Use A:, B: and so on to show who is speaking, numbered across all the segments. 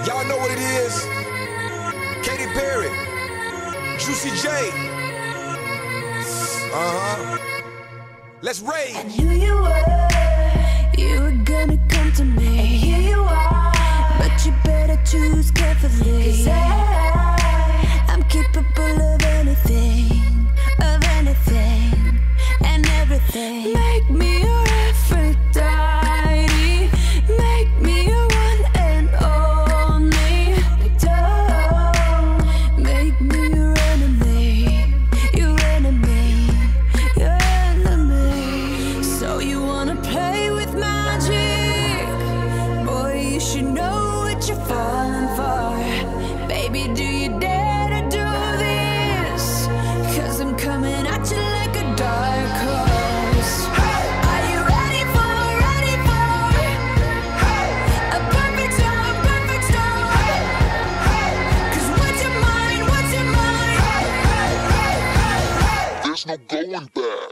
A: Y'all know what it is. Katy Perry, Juicy J. Let's rage.
B: I knew you were gonna come to me. And here you are, but you better choose carefully. 'Cause I'm capable of anything, and everything. Make me your Aphrodite, make me your one and only. Don't make me your enemy, your enemy, your enemy. So you wanna play with magic? Boy, you should know what you're falling for. Baby, do you dare to do this? 'Cause I'm coming at you like a dark horse. Are you ready for a perfect storm, perfect storm? 'Cause what's your mind,
C: There's no going back.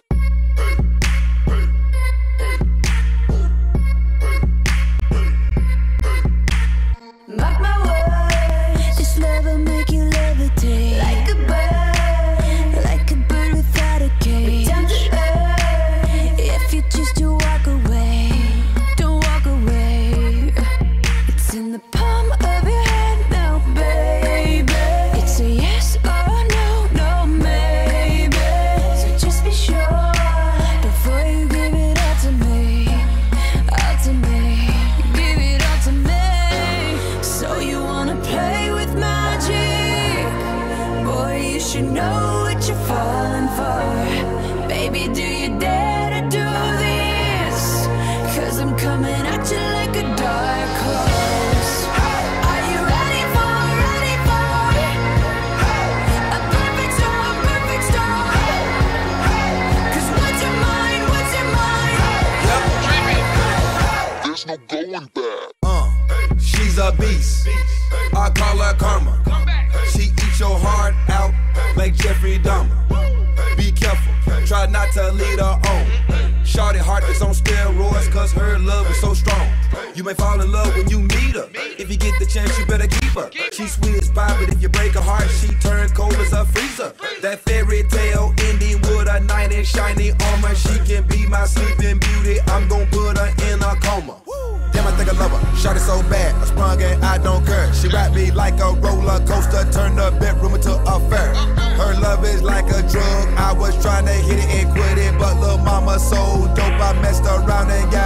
B: mark my words, this love will make you levitate like a bird without a cage. Down to earth, if you choose to walk away, don't walk away. It's in the palm of your hand now, baby. It's a yes or no, no maybe. So just be sure before you give it all to me, all to me. Give it all to me. So you wanna play with magic? Boy, you should know what you're falling for. Baby, do you dare to do this? 'Cause I'm coming at you like a dark horse. Are you ready for a perfect storm, perfect storm? 'Cause what's your mind,
C: There's no going back.
A: She's a beast. I call her karma. She eats your heart out like Jeffrey Dahmer. Be careful, try not to lead her on. Shorty heart is on steroids 'cause her love is so strong. You may fall in love when you meet her. If you get the chance, you better keep her. She's sweet as pie, but if you break her heart, she turns cold as a freezer. That fairy tale ending with a knight in shiny armor. She can be my sleeping beauty. I'm gon' put her in a coma. Damn, I think I love her. Shot it so bad, I sprung and I don't care. She wrapped me like a roller coaster, turned the bedroom into a fair. Her love is like a drug. I was trying to hit it and quit it, but lil' mama so dope, I messed around and got